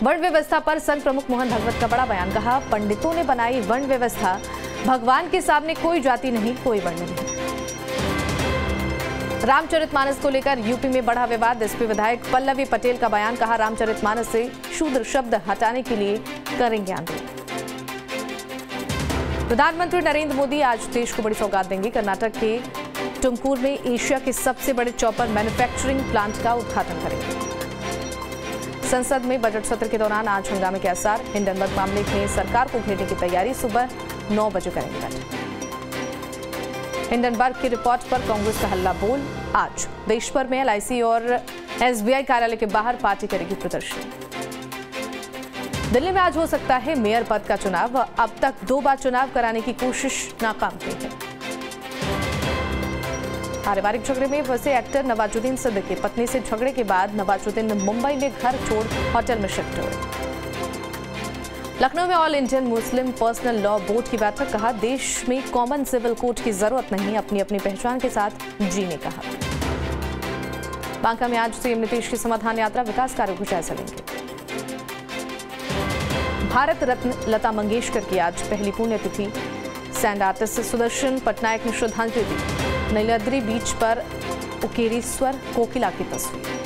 वर्ण व्यवस्था पर संघ प्रमुख मोहन भागवत का बड़ा बयान। कहा, पंडितों ने बनाई वर्ण व्यवस्था, भगवान के सामने कोई जाति नहीं, कोई वर्ण नहीं। रामचरितमानस को लेकर यूपी में बढ़ा विवाद। एसपी विधायक पल्लवी पटेल का बयान। कहा, रामचरितमानस से शूद्र शब्द हटाने के लिए करेंगे आंदोलन। प्रधानमंत्री नरेंद्र मोदी आज देश को बड़ी सौगात देंगे। कर्नाटक के तुमकुर में एशिया के सबसे बड़े चॉपर मैन्युफैक्चरिंग प्लांट का उद्घाटन करेंगे। संसद में बजट सत्र के दौरान आज हंगामे के आसार। हिंडनबर्ग मामले में सरकार को घेरने की तैयारी। सुबह 9 बजे करेंगे बैठक। हिंडनबर्ग की रिपोर्ट पर कांग्रेस का हल्ला बोल। आज देश भर में एलआईसी और एसबीआई कार्यालय के बाहर पार्टी करेगी प्रदर्शन। दिल्ली में आज हो सकता है मेयर पद का चुनाव। अब तक 2 बार चुनाव कराने की कोशिश नाकाम हुई है। पारिवारिक झगड़े में फंसे एक्टर नवाजुद्दीन सिद्दीकी। पत्नी से झगड़े के बाद नवाजुद्दीन मुंबई में घर छोड़ होटल में शिफ्ट हुए। लखनऊ में all Indian Muslim personal law board की बैठक। कहा, देश में कॉमन सिविल कोड की जरूरत नहीं, अपनी अपनी पहचान के साथ जीने का हक। बांका में आज सीएम नीतीश की समाधान यात्रा। विकास कार्यों को जायजा लेंगे। भारत रत्न लता मंगेशकर की आज पहली पुण्यतिथि। सैंड आर्टिस्ट सुदर्शन पटनायक ने श्रद्धांजलि दी। नीलाद्री बीच पर उकेरी स्वर कोकिला की तस्वीर।